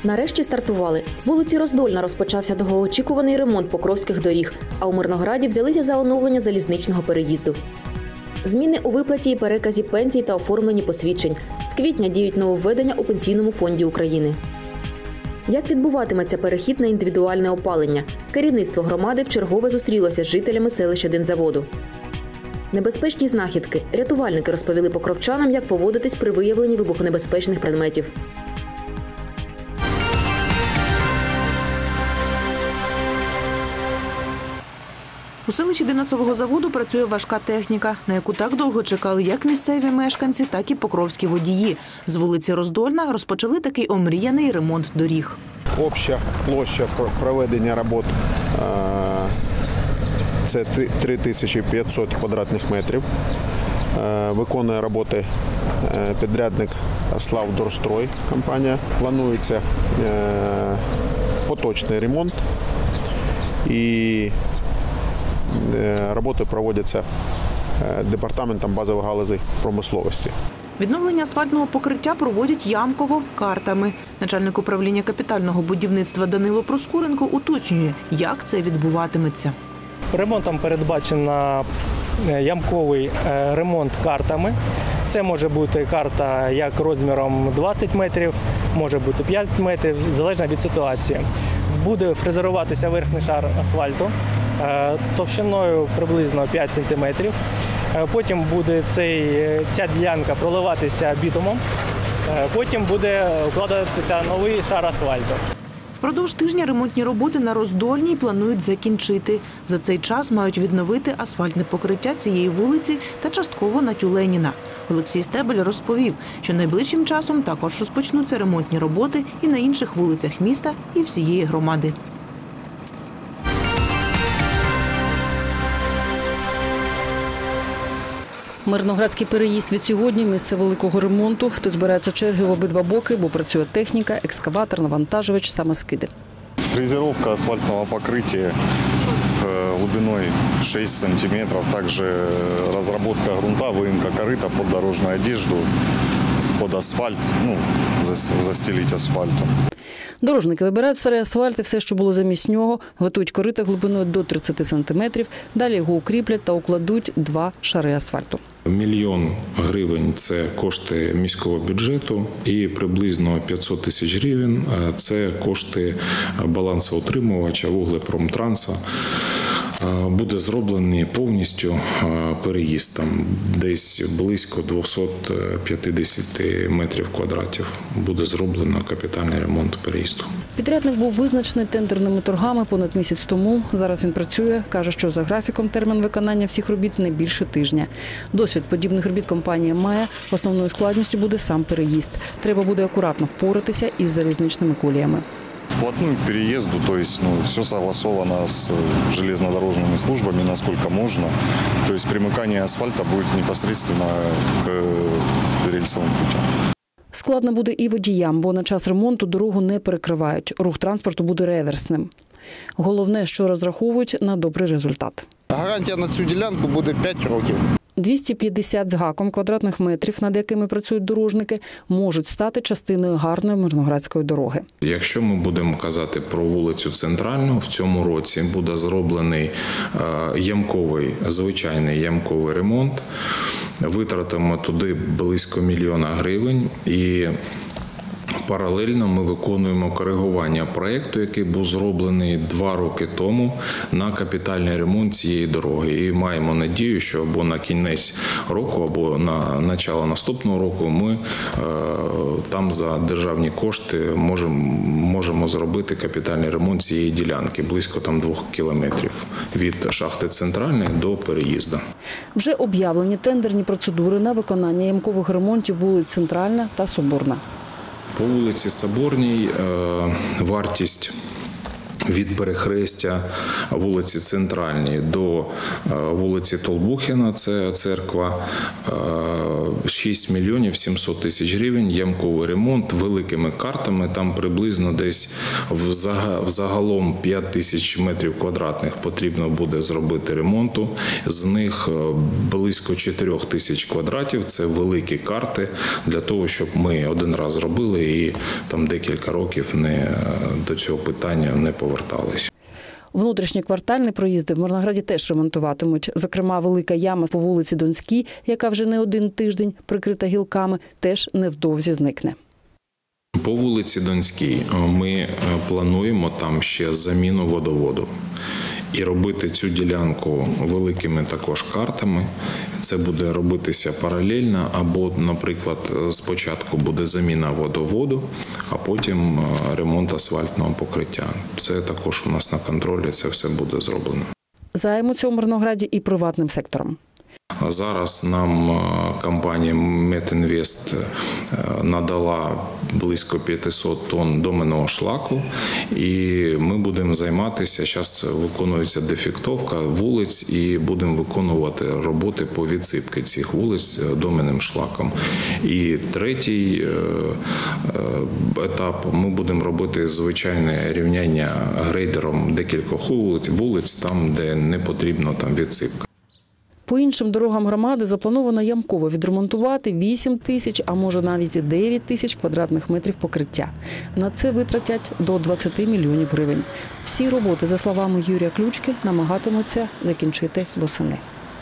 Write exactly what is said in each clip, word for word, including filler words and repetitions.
Нарешті стартували. З вулиці Роздольна розпочався довгоочікуваний ремонт покровських доріг, а у Мирнограді взялися за оновлення залізничного переїзду. Зміни у виплаті і переказі пенсій та оформленні посвідчень. З квітня діють нововведення у Пенсійному фонді України. Як відбуватиметься перехід на індивідуальне опалення? Керівництво громади вчергове зустрілося з жителями селища Динзаводу. Небезпечні знахідки. Рятувальники розповіли покровчанам, як поводитись при виявленні вибухонебезпечних предметів. У селищі Динасового заводу працює важка техніка, на яку так довго чекали як місцеві мешканці, так і покровські водії. З вулиці Роздольна розпочали такий омріяний ремонт доріг. Обща площа проведення робот – це три тисячі п'ятсот квадратних метрів. Виконує роботи підрядник «Славдорстрой» компанія. Планується поточний ремонт і роботи проводяться департаментом базових галузей промисловості. Відновлення асфальтного покриття проводять ямково картами. Начальник управління капітального будівництва Данило Проскуренко уточнює, як це відбуватиметься. Ремонтом передбачено ямковий ремонт картами. Це може бути карта як розміром двадцять метрів, може бути п'ять метрів, залежно від ситуації. Буде фрезеруватися верхній шар асфальту товщиною приблизно п'ять сантиметрів. Потім буде цей, ця ділянка проливатися бітумом, потім буде вкладатися новий шар асфальту. Впродовж тижня ремонтні роботи на Роздольній планують закінчити. За цей час мають відновити асфальтне покриття цієї вулиці та частково на Тюленіна. Олексій Стебель розповів, що найближчим часом також розпочнуться ремонтні роботи і на інших вулицях міста і всієї громади. Мирноградський переїзд від сьогодні – місце великого ремонту. Тут збираються черги в обидва боки, бо працює техніка, екскаватор, навантажувач, самоскиди. Фрезеровка асфальтного покрытия глубиной шесть сантиметров. Также разработка грунта, выемка корыта под дорожную одежду, под асфальт, ну, застелить асфальтом. Дорожники вибирають старий асфальт і все, що було замість нього, готують корита глибиною до тридцяти сантиметрів, далі його укріплять та укладуть два шари асфальту. Мільйон гривень – це кошти міського бюджету і приблизно п'ятсот тисяч гривень – це кошти балансоутримувача Вуглепромтранса. Буде зроблений повністю переїзд, там десь близько двісті п'ятдесят метрів квадратів. Буде зроблено капітальний ремонт переїзду. Підрядник був визначений тендерними торгами понад місяць тому. Зараз він працює. Каже, що за графіком термін виконання всіх робіт не більше тижня. Досвід подібних робіт компанія має. Основною складністю буде сам переїзд. Треба буде акуратно впоратися із залізничними коліями. Вплотную к переезду, то есть ну, все согласовано с железнодорожными службами, насколько можно. То есть примыкание асфальта будет непосредственно к рельсовым путям. Складно буде і водіям, бо на час ремонту дорогу не перекривають. Рух транспорту буде реверсним. Головне, що розраховують на добрий результат. Гарантія на цю ділянку буде п'ять років. двісті п'ятдесят з гаком квадратних метрів, над якими працюють дорожники, можуть стати частиною гарної мирноградської дороги. Якщо ми будемо казати про вулицю Центральну, в цьому році буде зроблений ямковий, звичайний ямковий ремонт. Витратимо туди близько мільйона гривень і паралельно ми виконуємо коригування проєкту, який був зроблений два роки тому на капітальний ремонт цієї дороги. І маємо надію, що або на кінець року, або на початку наступного року ми е, там за державні кошти можемо, можемо зробити капітальний ремонт цієї ділянки, близько там двох кілометрів від шахти Центральної до переїзду. Вже об'явлені тендерні процедури на виконання ямкових ремонтів вулиць Центральна та Соборна. По вулиці Соборній вартість від перехрестя вулиці Центральній до вулиці Толбухіна, це церква, шість мільйонів сімсот тисяч гривень, ямковий ремонт великими картами, там приблизно десь взагалом п'ять тисяч метрів квадратних потрібно буде зробити ремонту, з них близько чотири тисяч квадратів, це великі карти, для того, щоб ми один раз зробили і там декілька років не, до цього питання не поверталися. Внутрішньоквартальні проїзди в Мирнограді теж ремонтуватимуть. Зокрема, велика яма по вулиці Донській, яка вже не один тиждень прикрита гілками, теж невдовзі зникне. По вулиці Донській ми плануємо там ще заміну водоводу. І робити цю ділянку великими також картами. Це буде робитися паралельно, або, наприклад, спочатку буде заміна водоводу, а потім ремонт асфальтного покриття. Це також у нас на контролі, це все буде зроблено. Займуться у Мирнограді і приватним сектором. Зараз нам компанія Метінвест надала близько п'ятсот тонн доменного шлаку, і ми будемо займатися, зараз виконується дефектовка вулиць, і будемо виконувати роботи по відсипці цих вулиць доменним шлаком. І третій етап, ми будемо робити звичайне рівняння грейдером декількох вулиць, вулиць там, де не потрібно там відсипка. По іншим дорогам громади заплановано ямково відремонтувати вісім тисяч, а може навіть і дев'ять тисяч квадратних метрів покриття. На це витратять до двадцяти мільйонів гривень. Всі роботи, за словами Юрія Ключки, намагатимуться закінчити восени.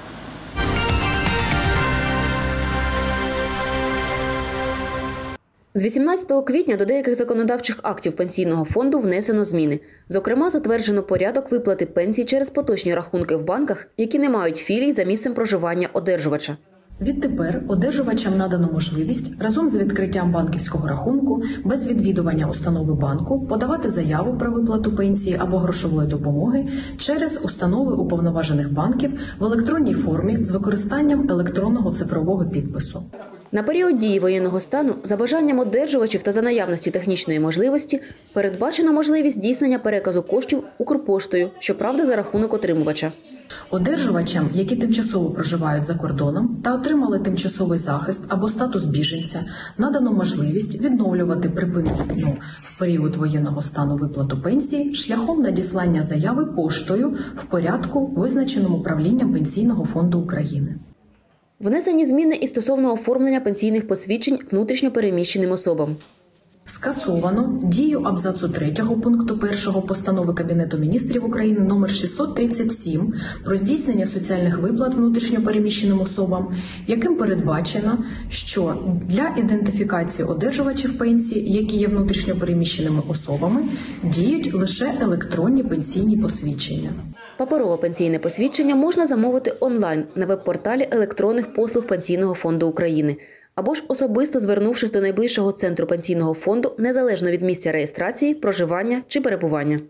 З вісімнадцятого квітня до деяких законодавчих актів Пенсійного фонду внесено зміни. Зокрема, затверджено порядок виплати пенсій через поточні рахунки в банках, які не мають філій за місцем проживання одержувача. Відтепер одержувачам надано можливість разом з відкриттям банківського рахунку без відвідування установи банку подавати заяву про виплату пенсії або грошової допомоги через установи уповноважених банків в електронній формі з використанням електронного цифрового підпису. На період дії воєнного стану за бажанням одержувачів та за наявності технічної можливості передбачено можливість здійснення переказу коштів Укрпоштою, щоправда, за рахунок отримувача. Одержувачам, які тимчасово проживають за кордоном та отримали тимчасовий захист або статус біженця, надано можливість відновлювати припинену в період воєнного стану виплату пенсії шляхом надіслання заяви поштою в порядку, визначеному правлінням Пенсійного фонду України. Внесені зміни і стосовно оформлення пенсійних посвідчень внутрішньо переміщеним особам. Скасовано дію абзацу третього пункту першого постанови Кабінету міністрів України номер шістсот тридцять сім про здійснення соціальних виплат внутрішньо переміщеним особам, яким передбачено, що для ідентифікації одержувачів пенсії, які є внутрішньо переміщеними особами, діють лише електронні пенсійні посвідчення. Паперове пенсійне посвідчення можна замовити онлайн на веб-порталі електронних послуг Пенсійного фонду України або ж особисто звернувшись до найближчого центру Пенсійного фонду незалежно від місця реєстрації, проживання чи перебування.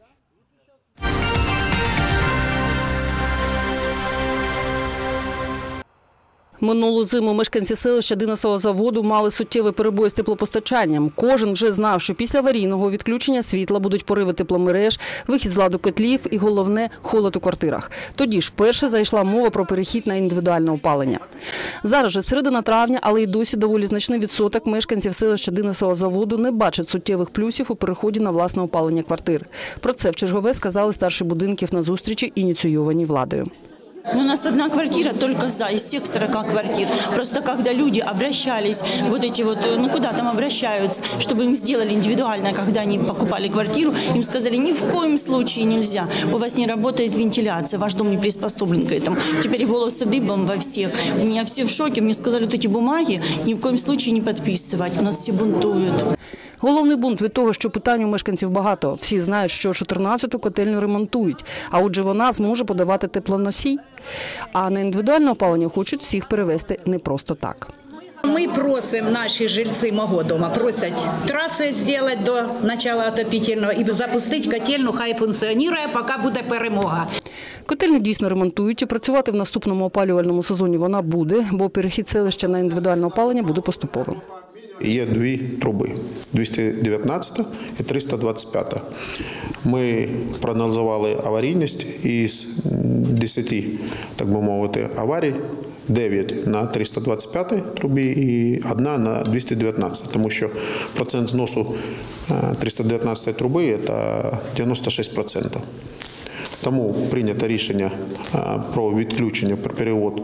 Минулу зиму мешканці селища Динасового заводу мали суттєвий перебої з теплопостачанням. Кожен вже знав, що після аварійного відключення світла будуть пориви тепломереж, вихід з ладу котлів і, головне, холод у квартирах. Тоді ж вперше зайшла мова про перехід на індивідуальне опалення. Зараз же середина травня, але й досі доволі значний відсоток мешканців селища Динасового заводу не бачать суттєвих плюсів у переході на власне опалення квартир. Про це в чергове сказали старші будинків на зустрічі, ініційованій владою. У нас одна квартира только за, из всех сорока квартир. Просто когда люди обращались, вот эти вот, ну куда там обращаются, чтобы им сделали индивидуально, когда они покупали квартиру, им сказали, ни в коем случае нельзя, у вас не работает вентиляция, ваш дом не приспособлен к этому. Теперь волосы дыбом во всех. У меня все в шоке, мне сказали, вот эти бумаги ни в коем случае не подписывать, у нас все бунтуют. Головний бунт від того, що питань у мешканців багато. Всі знають, що чотирнадцяту котельню ремонтують, а отже вона зможе подавати теплоносій. А на індивідуальне опалення хочуть всіх перевести не просто так. Ми просимо, наші жильці мого дому, просять траси зробити до початку отопительного і запустити котельну, хай функціонує, поки буде перемога. Котельню дійсно ремонтують і працювати в наступному опалювальному сезоні вона буде, бо перехід селища на індивідуальне опалення буде поступовим. Є дві труби – двісті дев'ятнадцята і триста двадцять п'ята. Ми проаналізували аварійність із десяти, так би мовити, аварій, дев'ять на триста двадцять п'ятій трубі і одна на двісті дев'ятнадцятій, тому що процент зносу триста дев'ятнадцятої труби – це дев'яносто шість відсотків. Тому прийнято рішення про відключення, про перевод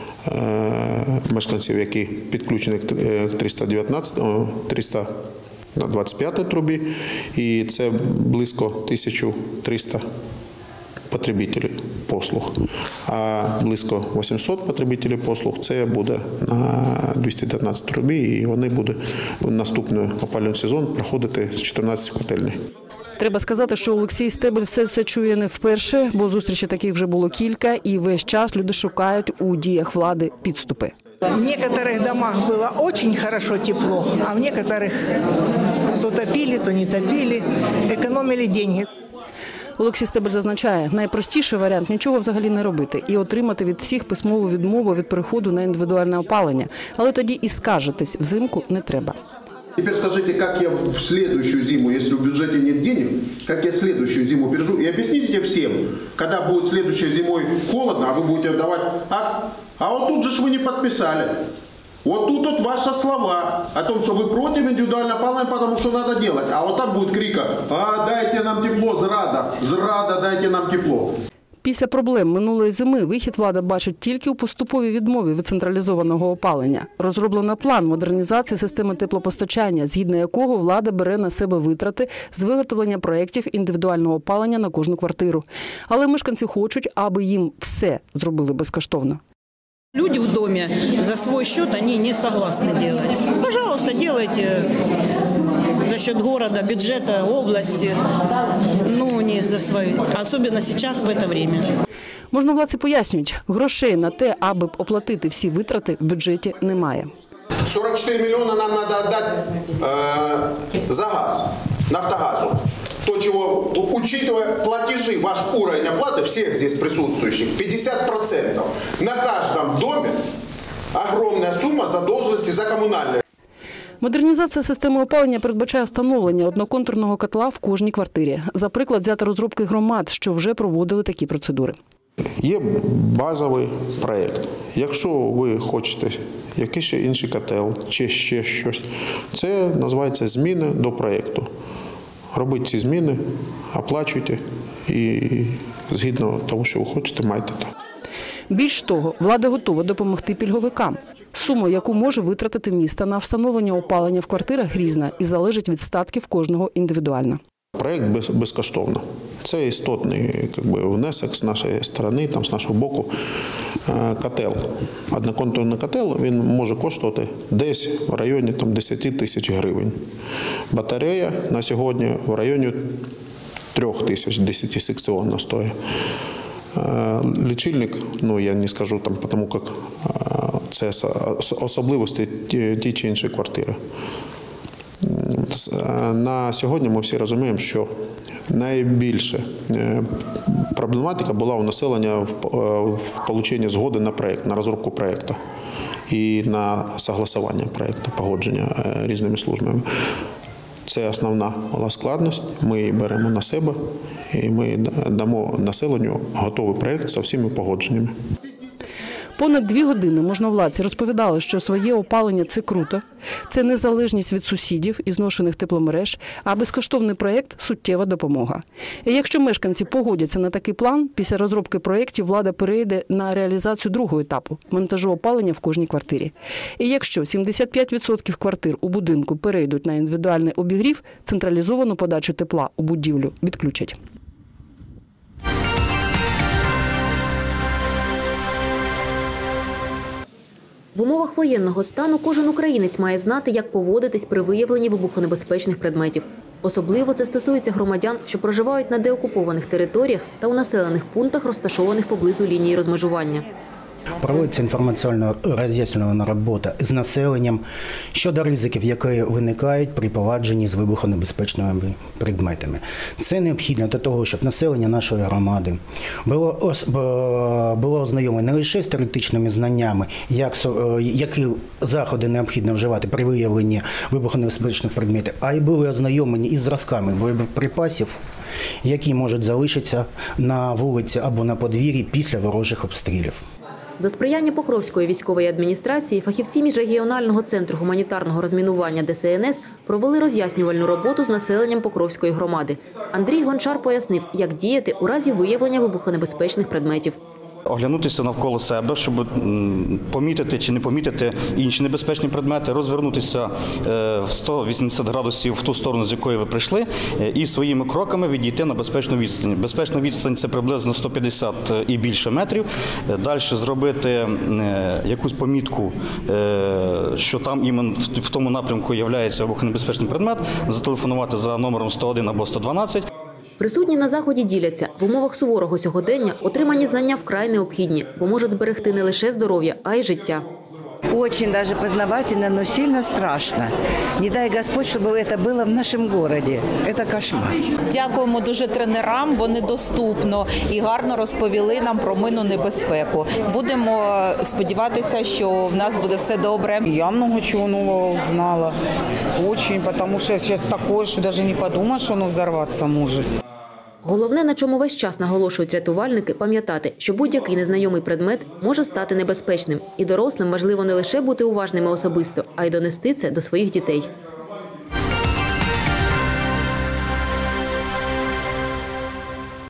мешканців, які підключені к триста дев'ятнадцятій, триста двадцять п'ятій трубі, і це близько тисяча триста потребителів послуг. А близько вісімсот потребителів послуг це буде на двісті дев'ятнадцятій трубі, і вони будуть в наступний опалювальний сезон проходити з чотирнадцяти котельень. Треба сказати, що Олексій Стебель все це чує не вперше, бо зустрічі таких вже було кілька, і весь час люди шукають у діях влади підступи. В некоторых домах было очень хорошо тепло, а в некоторых то топили, то не топили, економили деньги. Олексій Стебель зазначає, найпростіший варіант – нічого взагалі не робити і отримати від всіх письмову відмову від переходу на індивідуальне опалення. Але тоді і скаржитись взимку не треба. Теперь скажите, как я в следующую зиму, если в бюджете нет денег, как я следующую зиму переживу? И объясните всем, когда будет следующей зимой холодно, а вы будете давать акт, а вот тут же ж вы не подписали. Вот тут вот ваши слова о том, что вы против индивидуального опаления, потому что надо делать. А вот там будет крика: а дайте нам тепло, зрада, зрада, дайте нам тепло. Після проблем минулої зими вихід влада бачить тільки у поступовій відмові від централізованого опалення. Розроблено план модернізації системи теплопостачання, згідно якого влада бере на себе витрати з виготовлення проєктів індивідуального опалення на кожну квартиру. Але мешканці хочуть, аби їм все зробили безкоштовно. Люди в доме за свой счет они не согласны делать. Пожалуйста, делайте за счет города, бюджета, области, но не за свой. Особенно сейчас, в это время. Можновладці пояснюють, грошей на те, аби оплатити всі витрати, в бюджеті немає. сорок чотири мільйони нам треба віддати е, за газ, Нафтогазу. То, чего, учитывая платежи, ваш уровень оплаты всех здесь присутствующих, пятьдесят процентов. На каждом доме огромная сумма задолженности за коммунальные. Модернізація системи опалення передбачає встановлення одноконтурного котла в кожній квартирі. За приклад взяти розробки громад, що вже проводили такі процедури. Є базовий проєкт. Якщо ви хочете якийсь ще інший котел чи ще щось, це називається зміни до проєкту. Робіть ці зміни, оплачуйте і згідно того, що ви хочете, маєте то. Більш того, влада готова допомогти пільговикам. Сума, яку може витратити місто на встановлення опалення в квартирах, різна і залежить від статків кожного індивідуально. Проєкт безкоштовно. Це істотний якби, внесок з нашої сторони, там, з нашого боку. Котел, одноконтурний котел, він може коштувати десь в районі там, десять тисяч гривень. Батарея на сьогодні в районі трьох тисяч, десятисекційна стоїть. Лічильник, ну я не скажу, там, тому як це особливості ті чи інші квартири. На сьогодні ми всі розуміємо, що найбільша проблематика була у населення в отриманні згоди на проєкт, на розробку проєкту і на согласування проєкту, погодження різними службами. Це основна була складність, ми її беремо на себе і ми дамо населенню готовий проєкт з всіма погодженнями. Понад дві години можновладці розповідали, що своє опалення – це круто, це незалежність від сусідів і зношених тепломереж, а безкоштовний проєкт – суттєва допомога. І якщо мешканці погодяться на такий план, після розробки проєктів влада перейде на реалізацію другого етапу – монтажу опалення в кожній квартирі. І якщо сімдесят п'ять відсотків квартир у будинку перейдуть на індивідуальний обігрів, централізовану подачу тепла у будівлю відключать. В умовах воєнного стану кожен українець має знати, як поводитись при виявленні вибухонебезпечних предметів. Особливо це стосується громадян, що проживають на деокупованих територіях та у населених пунктах, розташованих поблизу лінії розмежування. Проводиться інформаційно-роз'яснювальна робота з населенням щодо ризиків, які виникають при поводженні з вибухонебезпечними предметами. Це необхідно для того, щоб населення нашої громади було, було ознайомлено не лише з теоретичними знаннями, як, які заходи необхідно вживати при виявленні вибухонебезпечних предметів, а й були ознайомлені із зразками боєприпасів, які можуть залишитися на вулиці або на подвір'ї після ворожих обстрілів. За сприяння Покровської військової адміністрації фахівці міжрегіонального центру гуманітарного розмінування Де Се Ен Ес провели роз'яснювальну роботу з населенням Покровської громади. Андрій Гончар пояснив, як діяти у разі виявлення вибухонебезпечних предметів. Оглянутися навколо себе, щоб помітити чи не помітити інші небезпечні предмети, розвернутися в сто вісімдесят градусів в ту сторону, з якої ви прийшли, і своїми кроками відійти на безпечну відстань. Безпечна відстань – це приблизно сто п'ятдесят і більше метрів. Далі зробити якусь помітку, що там іменно в тому напрямку є вибухонебезпечний предмет, зателефонувати за номером сто один або сто дванадцять. Присутні на заході діляться. В умовах суворого сьогодення отримані знання вкрай необхідні, бо можуть зберегти не лише здоров'я, а й життя. Очень даже познавательно, но сильно страшно. Не дай Господь, чтобы это было в нашем городе. Это кошмар. Дякуємо дуже тренерам, вони доступно і гарно розповіли нам про минну небезпеку. Будемо сподіватися, що в нас буде все добре. Я много чего нового узнала. Очень, потому что сейчас такое, что даже не подумаешь, что оно взорваться может. Головне, на чому весь час наголошують рятувальники, пам'ятати, що будь-який незнайомий предмет може стати небезпечним. І дорослим важливо не лише бути уважними особисто, а й донести це до своїх дітей.